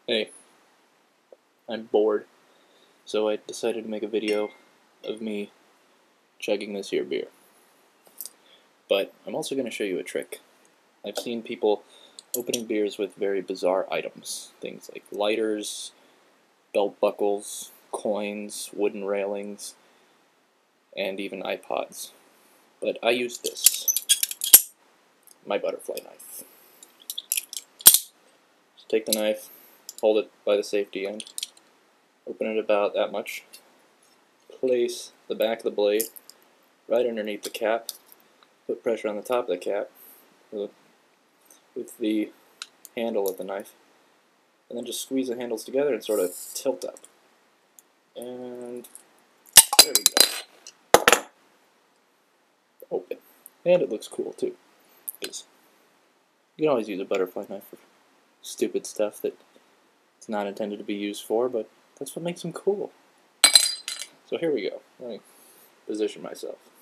Hey, I'm bored, so I decided to make a video of me chugging this here beer. But I'm also going to show you a trick. I've seen people opening beers with very bizarre items. Things like lighters, belt buckles, coins, wooden railings, and even iPods. But I use this, my butterfly knife. Just take the knife, hold it by the safety end, open it about that much, place the back of the blade right underneath the cap, put pressure on the top of the cap with the handle of the knife, and then just squeeze the handles together and sort of tilt up. And there we go. Open. And it looks cool too, because you can always use a butterfly knife for stupid stuff that it's not intended to be used for, but that's what makes them cool. So here we go. Let me position myself.